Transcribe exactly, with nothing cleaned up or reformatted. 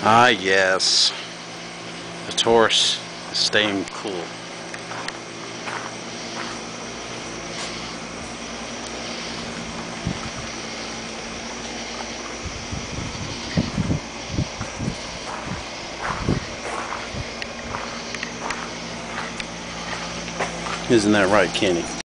Ah yes, the Taurus is staying cool. Isn't that right, Kenny?